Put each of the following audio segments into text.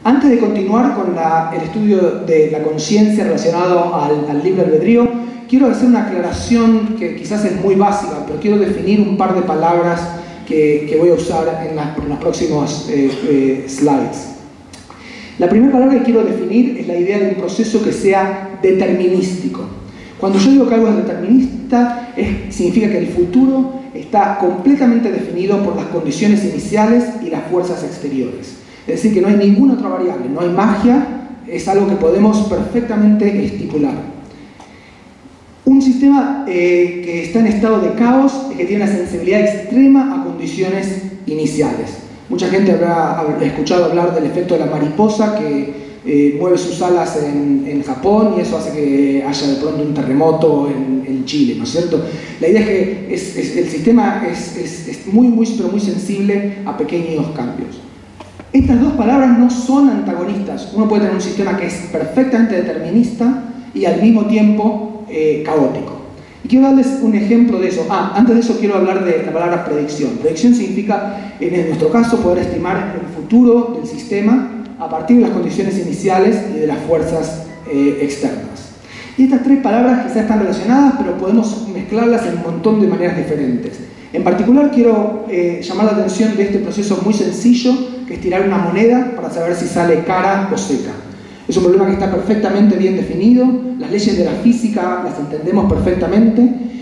Antes de continuar con el estudio de la conciencia relacionado al libre albedrío, quiero hacer una aclaración que quizás es muy básica, pero quiero definir un par de palabras que voy a usar en los próximos slides. La primera palabra que quiero definir es la idea de un proceso que sea determinístico. Cuando yo digo que algo es determinista, significa que el futuro está completamente definido por las condiciones iniciales y las fuerzas exteriores. Es decir, que no hay ninguna otra variable, no hay magia, es algo que podemos perfectamente estipular. Un sistema que está en estado de caos es que tiene una sensibilidad extrema a condiciones iniciales. Mucha gente habrá escuchado hablar del efecto de la mariposa que mueve sus alas en Japón y eso hace que haya de pronto un terremoto en Chile, ¿no es cierto? La idea es que el sistema es muy sensible a pequeños cambios. Estas dos palabras no son antagonistas. Uno puede tener un sistema que es perfectamente determinista y al mismo tiempo caótico. Y quiero darles un ejemplo de eso. Antes de eso quiero hablar de la palabra predicción. Predicción significa, en nuestro caso, poder estimar el futuro del sistema a partir de las condiciones iniciales y de las fuerzas externas. Y estas tres palabras quizás están relacionadas, pero podemos mezclarlas en un montón de maneras diferentes. En particular quiero llamar la atención de este proceso muy sencillo, que es tirar una moneda para saber si sale cara o seca. Es un problema que está perfectamente bien definido, las leyes de la física las entendemos perfectamente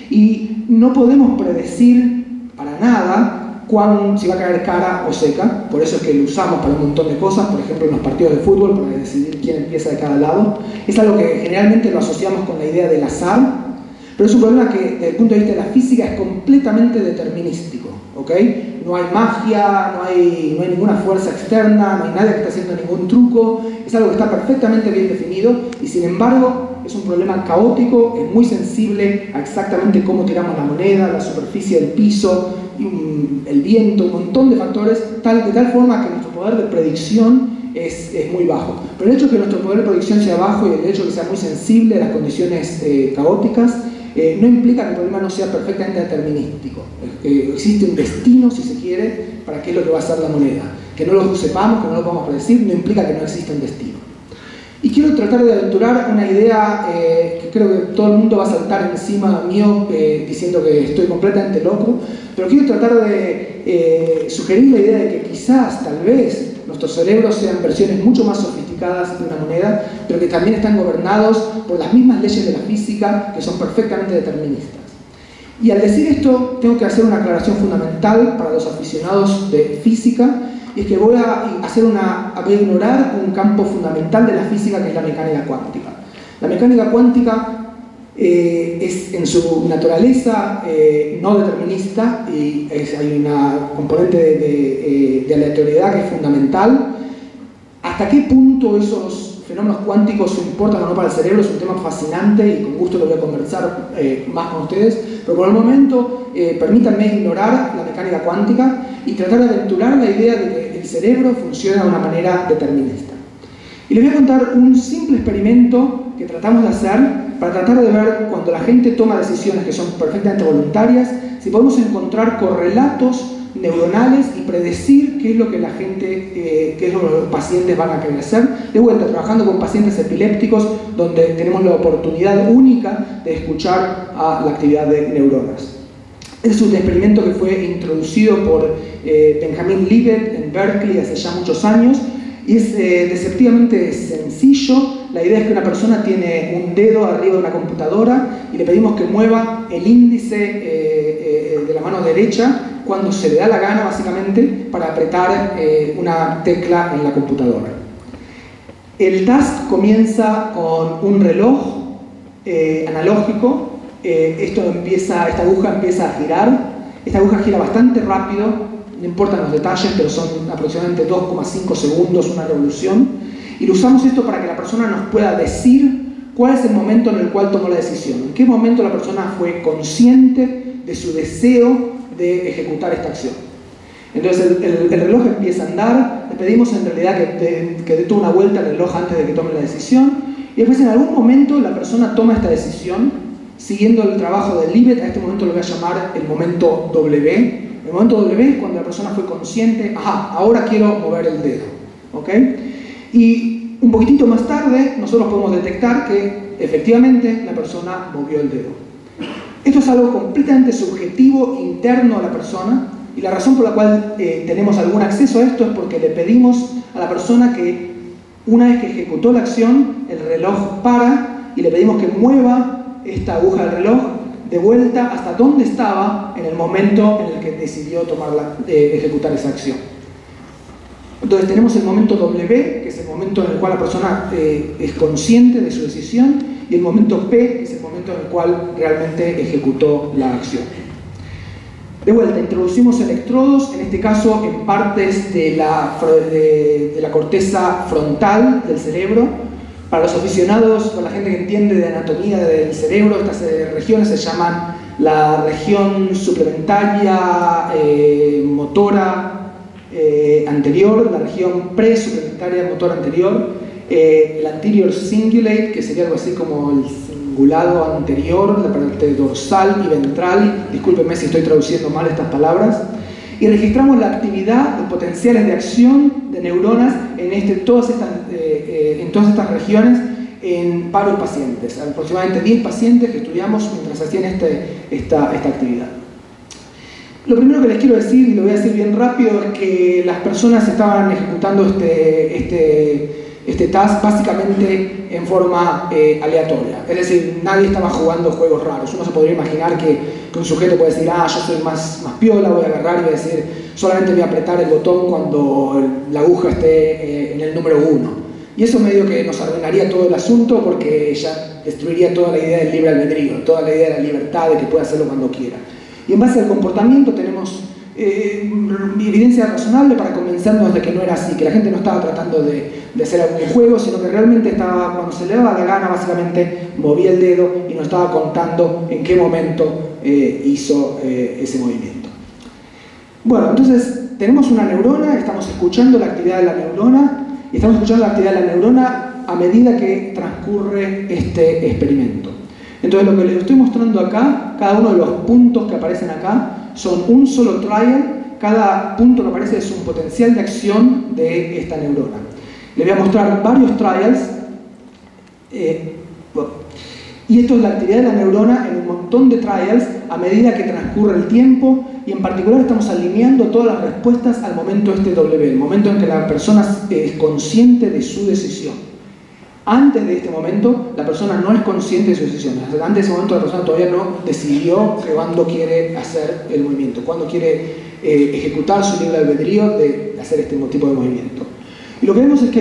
y no podemos predecir para nada si va a caer cara o seca. Por eso es que lo usamos para un montón de cosas, por ejemplo en los partidos de fútbol para decidir quién empieza de cada lado. Es algo que generalmente lo asociamos con la idea del azar, pero es un problema que desde el punto de vista de la física es completamente determinístico, ¿ok? No hay magia, no hay ninguna fuerza externa, no hay nadie que esté haciendo ningún truco, es algo que está perfectamente bien definido y sin embargo es un problema caótico, es muy sensible a exactamente cómo tiramos la moneda, la superficie del piso, el viento, un montón de factores, de tal forma que nuestro poder de predicción es muy bajo. Pero el hecho de que nuestro poder de predicción sea bajo y el hecho de que sea muy sensible a las condiciones caóticas no implica que el problema no sea perfectamente determinístico. Existe un destino, si se quiere, para qué es lo que va a ser la moneda. Que no lo sepamos, que no lo podamos predecir, no implica que no exista un destino. Y quiero tratar de aventurar una idea que creo que todo el mundo va a saltar encima mío diciendo que estoy completamente loco, pero quiero tratar de sugerir la idea de que quizás, tal vez, nuestros cerebros sean versiones mucho más sofisticadas de una moneda, pero que también están gobernados por las mismas leyes de la física que son perfectamente deterministas. Y al decir esto, tengo que hacer una aclaración fundamental para los aficionados de física, y es que voy a ignorar un campo fundamental de la física que es la mecánica cuántica. La mecánica cuántica es en su naturaleza no determinista y hay una componente de aleatoriedad que es fundamental. ¿Hasta qué punto esos fenómenos cuánticos importan o no para el cerebro? Es un tema fascinante y con gusto lo voy a conversar más con ustedes, pero por el momento permítanme ignorar la mecánica cuántica y tratar de aventurar la idea de que el cerebro funciona de una manera determinista. Y les voy a contar un simple experimento que tratamos de hacer para tratar de ver cuando la gente toma decisiones que son perfectamente voluntarias, si podemos encontrar correlatos neuronales y predecir qué es lo que la gente, qué es lo que los pacientes van a querer hacer. De vuelta, trabajando con pacientes epilépticos donde tenemos la oportunidad única de escuchar a la actividad de neuronas. Es un experimento que fue introducido por Benjamin Libet en Berkeley hace ya muchos años y es deceptivamente sencillo. La idea es que una persona tiene un dedo arriba de una computadora y le pedimos que mueva el índice de la mano derecha cuando se le da la gana, básicamente, para apretar una tecla en la computadora. El task comienza con un reloj analógico. Esta aguja empieza a girar. Esta aguja gira bastante rápido, no importan los detalles, pero son aproximadamente 2,5 segundos una revolución. Y lo usamos esto para que la persona nos pueda decir cuál es el momento en el cual tomó la decisión. En qué momento la persona fue consciente de su deseo de ejecutar esta acción. Entonces el reloj empieza a andar, le pedimos en realidad que dé toda una vuelta al reloj antes de que tome la decisión, y después en algún momento la persona toma esta decisión, siguiendo el trabajo de Libet. A este momento lo voy a llamar el momento W. El momento W es cuando la persona fue consciente, ahora quiero mover el dedo. ¿Okay? Y un poquitito más tarde nosotros podemos detectar que efectivamente la persona movió el dedo. Esto es algo completamente subjetivo, interno a la persona, y la razón por la cual tenemos algún acceso a esto es porque le pedimos a la persona que una vez que ejecutó la acción, el reloj para y le pedimos que mueva esta aguja del reloj de vuelta hasta donde estaba en el momento en el que decidió ejecutar esa acción. Entonces tenemos el momento W, que es el momento en el cual la persona es consciente de su decisión, y el momento P, que es el momento en el cual realmente ejecutó la acción. De vuelta, introducimos electrodos, en este caso en partes de la corteza frontal del cerebro. Para los aficionados, para la gente que entiende de anatomía del cerebro, estas regiones se llaman la región suplementaria motora anterior, la región presuplementaria motora anterior, el anterior cingulate, que sería algo así como el cingulado anterior, la parte dorsal y ventral, discúlpenme si estoy traduciendo mal estas palabras, y registramos la actividad, los potenciales de acción de neuronas en todas estas regiones en varios pacientes, aproximadamente 10 pacientes que estudiamos mientras hacían esta actividad. Lo primero que les quiero decir, y lo voy a decir bien rápido, es que las personas estaban ejecutando este task básicamente en forma aleatoria. Es decir, nadie estaba jugando juegos raros. Uno se podría imaginar que un sujeto puede decir, yo soy más piola, voy a agarrar y voy a decir, solamente voy a apretar el botón cuando la aguja esté en el número 1. Y eso medio que nos arruinaría todo el asunto porque ya destruiría toda la idea del libre albedrío, toda la idea de la libertad de que pueda hacerlo cuando quiera. Y en base al comportamiento tenemos evidencia razonable para convencernos de que no era así, que la gente no estaba tratando de hacer algún juego, sino que realmente estaba, cuando se le daba la gana, básicamente movía el dedo y nos estaba contando en qué momento hizo ese movimiento. Bueno, entonces tenemos una neurona, estamos escuchando la actividad de la neurona, y estamos escuchando la actividad de la neurona a medida que transcurre este experimento. Entonces lo que les estoy mostrando acá, cada uno de los puntos que aparecen acá, son un solo trial, cada punto que aparece es un potencial de acción de esta neurona. Les voy a mostrar varios trials, y esto es la actividad de la neurona en un montón de trials a medida que transcurre el tiempo, y en particular estamos alineando todas las respuestas al momento W, el momento en que la persona es consciente de su decisión. Antes de este momento, la persona no es consciente de su decisión. Antes de ese momento, la persona todavía no decidió cuándo quiere hacer el movimiento, cuándo quiere ejecutar su libre albedrío de hacer este tipo de movimiento. Y lo que vemos es que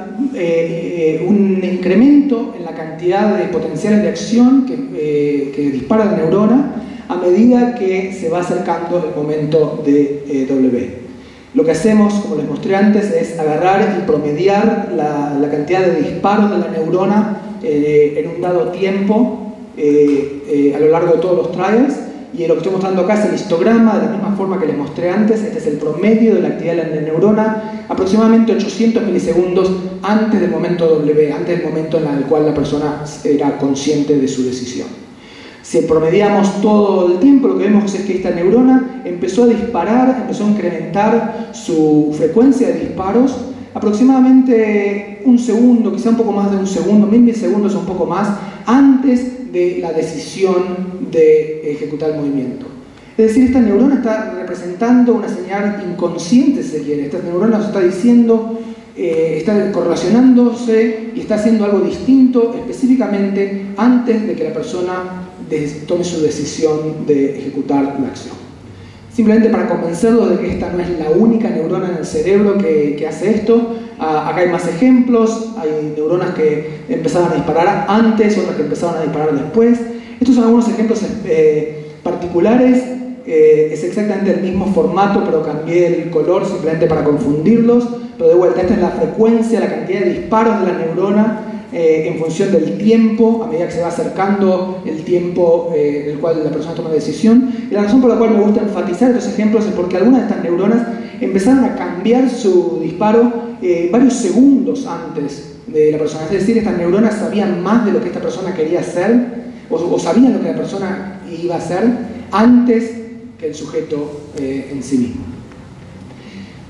hay un incremento en la cantidad de potenciales de acción que dispara la neurona a medida que se va acercando el momento de W. Lo que hacemos, como les mostré antes, es agarrar y promediar la cantidad de disparos de la neurona en un dado tiempo a lo largo de todos los trials, y lo que estoy mostrando acá es el histograma de la misma forma que les mostré antes. Este es el promedio de la actividad de la neurona aproximadamente 800 milisegundos antes del momento W, antes del momento en el cual la persona era consciente de su decisión. Si promediamos todo el tiempo, lo que vemos es que esta neurona empezó a disparar, empezó a incrementar su frecuencia de disparos aproximadamente un segundo, quizá un poco más de un segundo, 1000 milisegundos o un poco más, antes de la decisión de ejecutar el movimiento. Es decir, esta neurona está representando una señal inconsciente, si se quiere. Esta neurona nos está diciendo, está correlacionándose y está haciendo algo distinto específicamente antes de que la persona tome su decisión de ejecutar la acción. Simplemente para convencerlos de que esta no es la única neurona en el cerebro que hace esto, acá hay más ejemplos. Hay neuronas que empezaban a disparar antes, otras que empezaban a disparar después. Estos son algunos ejemplos particulares. Es exactamente el mismo formato, pero cambié el color simplemente para confundirlos. Pero de vuelta, esta es la frecuencia, la cantidad de disparos de la neurona en función del tiempo, a medida que se va acercando el tiempo en el cual la persona toma la decisión. Y la razón por la cual me gusta enfatizar estos ejemplos es porque algunas de estas neuronas empezaron a cambiar su disparo varios segundos antes de la persona. Es decir, estas neuronas sabían más de lo que esta persona quería hacer, o sabían lo que la persona iba a hacer antes que el sujeto en sí mismo.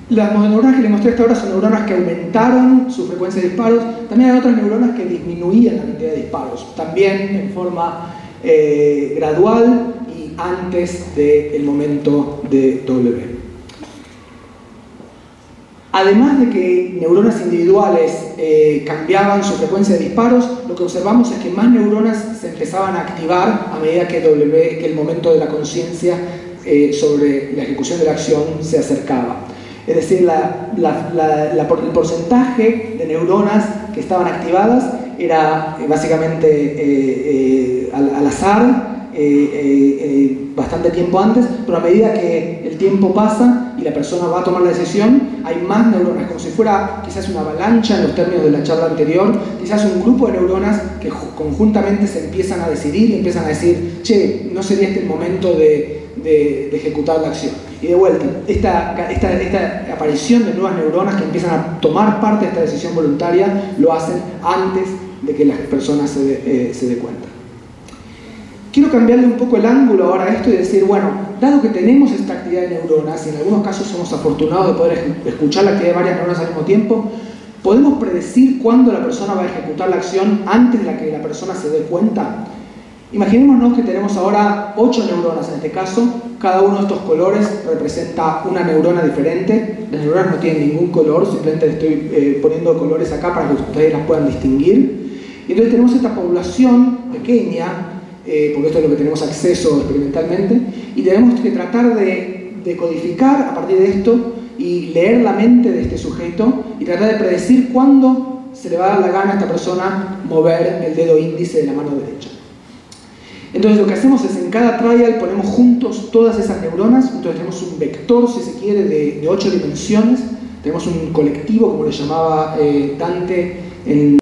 Las neuronas que les mostré hasta ahora son neuronas que aumentaron su frecuencia de disparos. También hay otras neuronas que disminuían la cantidad de disparos, también en forma gradual y antes del momento de W. Además de que neuronas individuales cambiaban su frecuencia de disparos, lo que observamos es que más neuronas se empezaban a activar a medida que el momento de la conciencia sobre la ejecución de la acción se acercaba. Es decir, el porcentaje de neuronas que estaban activadas era básicamente al azar, bastante tiempo antes, pero a medida que el tiempo pasa y la persona va a tomar la decisión, hay más neuronas, como si fuera quizás una avalancha en los términos de la charla anterior, quizás un grupo de neuronas que conjuntamente se empiezan a decidir y empiezan a decir, che, no sería este el momento de ejecutar la acción. Y de vuelta, esta aparición de nuevas neuronas que empiezan a tomar parte de esta decisión voluntaria lo hacen antes de que las personas se dé cuenta. Quiero cambiarle un poco el ángulo ahora a esto y decir, bueno, dado que tenemos esta actividad de neuronas y en algunos casos somos afortunados de poder escuchar la actividad de varias neuronas al mismo tiempo, ¿podemos predecir cuándo la persona va a ejecutar la acción antes de que la persona se dé cuenta? Imaginémonos que tenemos ahora 8 neuronas en este caso, cada uno de estos colores representa una neurona diferente. Las neuronas no tienen ningún color, simplemente le estoy poniendo colores acá para que ustedes las puedan distinguir. Y entonces tenemos esta población pequeña, porque esto es lo que tenemos acceso experimentalmente, y tenemos que tratar de codificar a partir de esto y leer la mente de este sujeto y tratar de predecir cuándo se le va a dar la gana a esta persona mover el dedo índice de la mano derecha. Entonces lo que hacemos es en cada trial ponemos juntos todas esas neuronas, entonces tenemos un vector, si se quiere, de 8 dimensiones, tenemos un colectivo, como le llamaba Dante en